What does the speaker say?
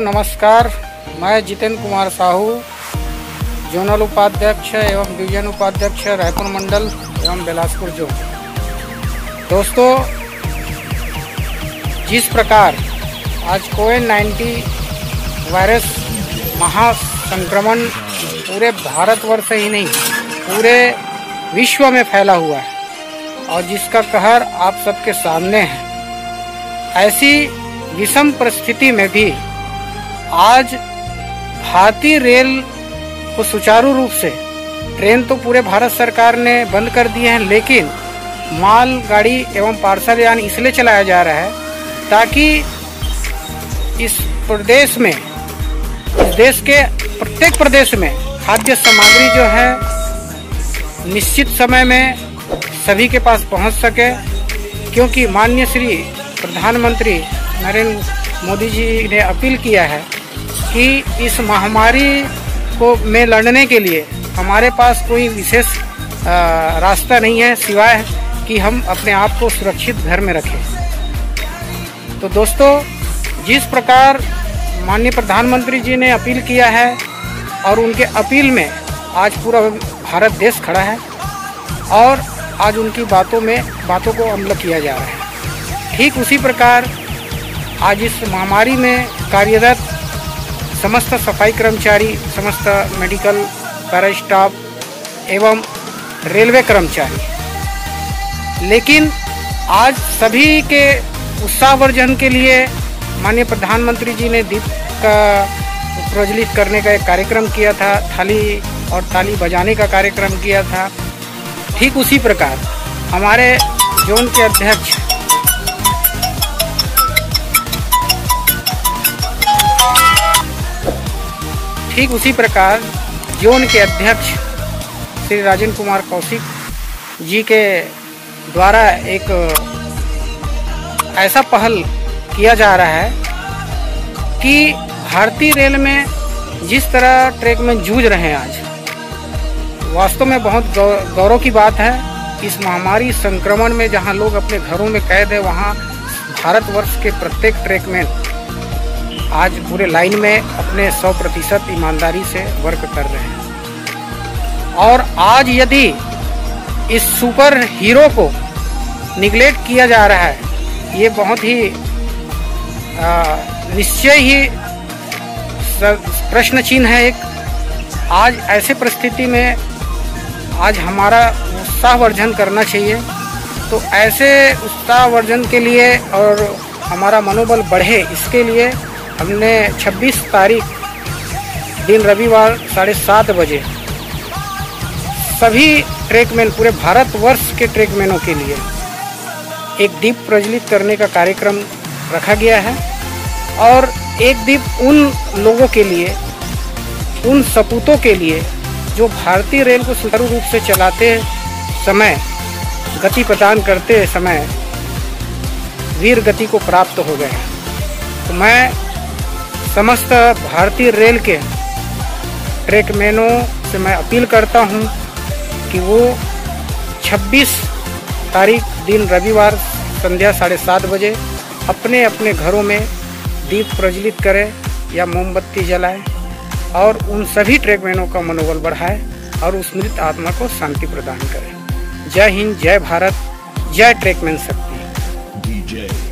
नमस्कार। मैं जितेंद्र कुमार साहू, जोनल उपाध्यक्ष एवं डिवीजन उपाध्यक्ष रायपुर मंडल एवं बिलासपुर जोन। दोस्तों, जिस प्रकार आज कोविड-19 वायरस महासंक्रमण पूरे भारतवर्ष ही नहीं पूरे विश्व में फैला हुआ है और जिसका कहर आप सबके सामने है, ऐसी विषम परिस्थिति में भी आज भारतीय रेल को सुचारू रूप से ट्रेन तो पूरे भारत सरकार ने बंद कर दिए हैं, लेकिन माल गाड़ी एवं पार्सल यान इसलिए चलाया जा रहा है ताकि इस प्रदेश में, इस देश के प्रत्येक प्रदेश में खाद्य सामग्री जो है निश्चित समय में सभी के पास पहुंच सके। क्योंकि माननीय श्री प्रधानमंत्री नरेंद्र मोदी जी ने अपील किया है कि इस महामारी को में लड़ने के लिए हमारे पास कोई विशेष रास्ता नहीं है सिवाय कि हम अपने आप को सुरक्षित घर में रखें। तो दोस्तों, जिस प्रकार माननीय प्रधानमंत्री जी ने अपील किया है और उनके अपील में आज पूरा भारत देश खड़ा है और आज उनकी बातों को अमल किया जा रहा है, ठीक उसी प्रकार आज इस महामारी में कार्यरत समस्त सफाई कर्मचारी, समस्त मेडिकल पैरा स्टाफ एवं रेलवे कर्मचारी, लेकिन आज सभी के उत्साहवर्धन के लिए माननीय प्रधानमंत्री जी ने दीप का प्रज्वलित करने का एक कार्यक्रम किया था, थाली और ताली बजाने का कार्यक्रम किया था। ठीक उसी प्रकार हमारे जोन के अध्यक्ष जोन के अध्यक्ष श्री राजेंद्र कुमार कौशिक जी के द्वारा एक ऐसा पहल किया जा रहा है कि भारतीय रेल में जिस तरह ट्रैक में जूझ रहे हैं आज, वास्तव में बहुत गौरव की बात है। इस महामारी संक्रमण में जहां लोग अपने घरों में कैद है, वहां भारतवर्ष के प्रत्येक ट्रैक में आज पूरे लाइन में अपने 100% ईमानदारी से वर्क कर रहे हैं। और आज यदि इस सुपर हीरो को निगलेक्ट किया जा रहा है, ये बहुत ही निश्चय ही प्रश्न चिन्ह है एक। आज ऐसे परिस्थिति में आज हमारा उत्साहवर्धन करना चाहिए। तो ऐसे उत्साहवर्धन के लिए और हमारा मनोबल बढ़े, इसके लिए हमने 26 तारीख दिन रविवार 7:30 बजे सभी ट्रैकमैन, पूरे भारतवर्ष के ट्रैकमैनों के लिए एक दीप प्रज्वलित करने का कार्यक्रम रखा गया है। और एक दीप उन लोगों के लिए, उन सपूतों के लिए जो भारतीय रेल को सुचारू रूप से चलाते समय, गति प्रदान करते समय वीर गति को प्राप्त हो गए। तो मैं समस्त भारतीय रेल के ट्रैकमैनों से मैं अपील करता हूं कि वो 26 तारीख दिन रविवार संध्या 7:30 बजे अपने अपने घरों में दीप प्रज्वलित करें या मोमबत्ती जलाएं और उन सभी ट्रैकमैनों का मनोबल बढ़ाएं और उस मृत आत्मा को शांति प्रदान करें। जय हिंद, जय भारत, जय ट्रैकमैन शक्ति।